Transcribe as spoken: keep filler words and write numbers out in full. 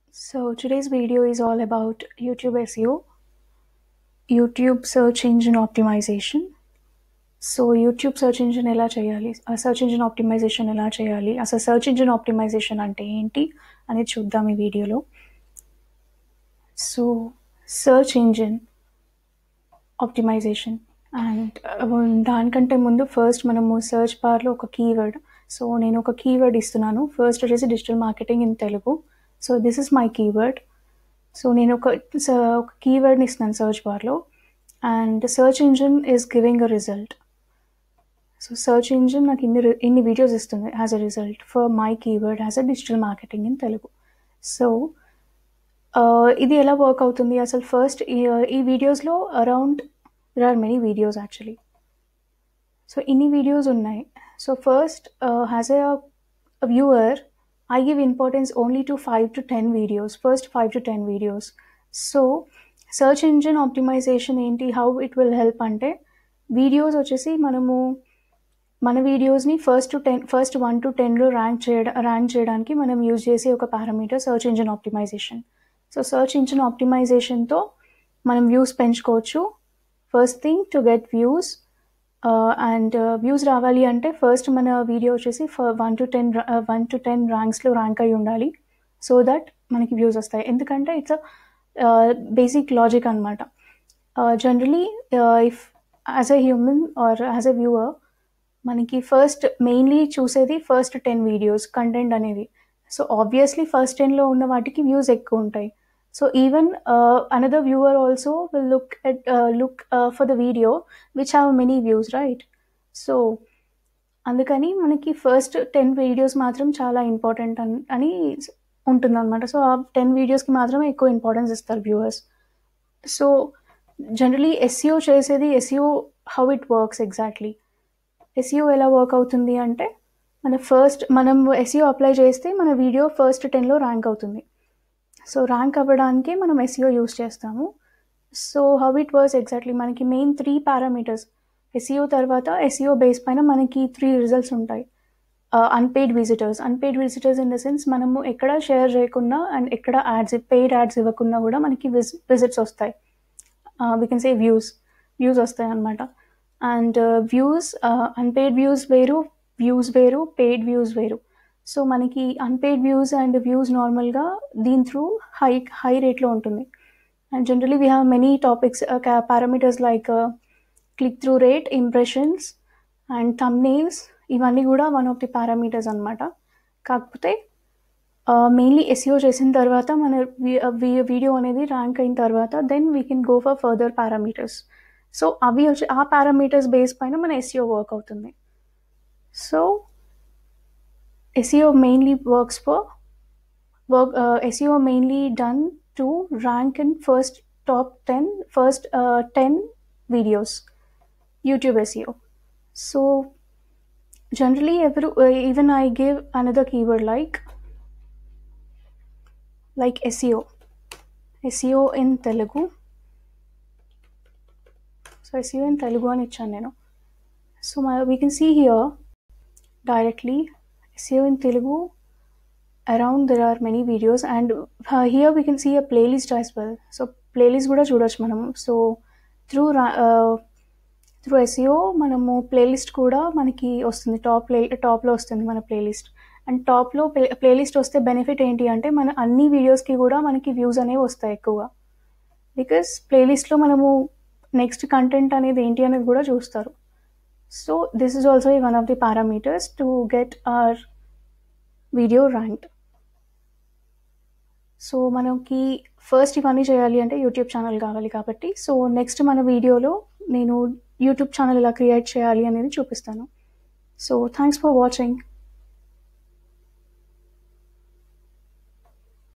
So today's video is all about YouTube S E O, YouTube search engine optimization. So YouTube search engine ఎలా చేయాలి, ఆ search engine optimization ఎలా చేయాలి, అసలు search engine optimization అంటే ఏంటి అనేది చూద్దాం ఈ వీడియోలో. So search engine optimization and దానికంటే ముందు ఫస్ట్ మనము సెర్చ్ బార్లో ఒక కీవర్డ్, సో నేను ఒక కీవర్డ్ ఇస్తున్నాను. ఫస్ట్ వచ్చేసి digital marketing in Telugu. So this is my keyword. So నేను ఒక ఒక కీవర్డ్ని ఇస్తున్నాను సెర్చ్ బార్లో, and search engine is giving a result. So search engine నాకు ఇన్ని ఇన్ని వీడియోస్ ఇస్తుంది as a result for my keyword as a digital marketing in Telugu. So ఇది ఎలా వర్క్ అవుతుంది అసలు? ఫస్ట్ ఈ వీడియోస్లో around there are many videos actually. So ఇన్ని వీడియోస్ ఉన్నాయి. So first as a viewer I give importance only to five to ten videos, first five to ten videos. So search engine optimization ఏంటి, how it will help అంటే, videos వచ్చేసి మనము మన వీడియోస్ని first to ten first one to టెన్లో rank చేయడం rank చేయడానికి మనం యూజ్ చేసే ఒక parameter search engine optimization. So search engine ఆప్టిమైజేషన్తో మనం వ్యూస్ పెంచుకోవచ్చు. First thing to get views, and views రావాలి అంటే ఫస్ట్ మన వీడియో వచ్చేసి one to ten one to ten ర్యాంక్స్లో ర్యాంక్ అయి ఉండాలి, సో దట్ మనకి వ్యూస్ వస్తాయి. ఎందుకంటే ఇట్స్ అ బేసిక్ లాజిక్ అనమాట. Generally if as a human or as a viewer మనకి ఫస్ట్ మెయిన్లీ చూసేది ఫస్ట్ టెన్ వీడియోస్ కంటెంట్ అనేది. సో ఆబ్వియస్లీ ఫస్ట్ టెన్లో ఉన్న వాటికి వ్యూస్ ఎక్కువ ఉంటాయి. So even uh, another viewer also will look at uh, look uh, for the video which have many views, right? So అందుకని మనకి first ten videos మాత్రం చాలా ఇంపార్టెంట్ అని అని ఉంటుందన్నమాట. సో ఆ టెన్ వీడియోస్కి మాత్రమే ఎక్కువ ఇంపార్టెన్స్ ఇస్తారు వ్యూవర్స్. సో జనరలీ ఎస్ఈఓ చేసేది, SEO how it works exactly. SEO ఎలా వర్క్ అవుతుంది అంటే, మన ఫస్ట్ మనం ఎస్ఈఓ అప్లై చేస్తే మన వీడియో ఫస్ట్ టెన్లో ర్యాంక్ అవుతుంది. సో ర్యాంక్ అవ్వడానికి మనం ఎస్ఈఓ యూస్ చేస్తాము. So how it works exactly, మనకి మెయిన్ త్రీ పారామీటర్స్. ఎస్ఈఓ తర్వాత ఎస్ఈఓ బేస్ పైన మనకి త్రీ రిజల్ట్స్ ఉంటాయి. Unpaid visitors, unpaid visitors in the sense మనము ఎక్కడ షేర్ చేయకుండా అండ్ ఎక్కడ యాడ్స్ పెయిడ్ యాడ్స్ ఇవ్వకుండా కూడా మనకి విజ్ విజిట్స్ వస్తాయి. We can say views views వస్తాయి అన్నమాట. అండ్ వ్యూస్, అన్పెయిడ్ వ్యూస్ వేరు, వ్యూస్ వేరు, పెయిడ్ వ్యూస్ వేరు. సో మనకి అన్పెయిడ్ వ్యూస్ అండ్ వ్యూస్ నార్మల్గా దీని త్రూ హై హై రేట్లో ఉంటుంది. And generally we have many topics parameters like click through rate, impressions and thumbnails. ఇవన్నీ కూడా వన్ ఆఫ్ ది పారామీటర్స్ అనమాట. కాకపోతే మెయిన్లీ ఎస్ఈఓ చేసిన తర్వాత మన వీడియో అనేది ర్యాంక్ అయిన తర్వాత then we can go for further parameters. So అవి వచ్చి ఆ పారామీటర్స్ బేస్ పైన మన ఎస్ఈఓ వర్క్ అవుతుంది. So S E O mainly works for work. Uh, S E O mainly done to rank in first top ten, first uh, ten videos. YouTube S E O. So generally, every uh, even I give another keyword like like S E O. S E O in Telugu. So S E O in Telugu ani ichanu nenu. So my, we can see here directly. S E O in Telugu, around there are many videos, and uh, here we can see a playlist as well. So playlist kuda chudochu manamu. So through uh, through S E O manamu playlist kuda manaki ostundi, top play top lo ostundi mana playlist. And top lo play, playlist oste benefit enti ante mana anni videos ki kuda manaki views anevi ostayi ekkuva, because playlist lo manamu next content anedi enti anedi kuda chustaru. So this is also one of the parameters to get our video ranked. So మనకి first ఇవన్నీ చేయాలి అంటే YouTube channel కావాలి కాబట్టి, so next మన వీడియోలో నేను YouTube channel ఎలా క్రియేట్ చేయాలి అనేది చూపిస్తాను. So thanks for watching.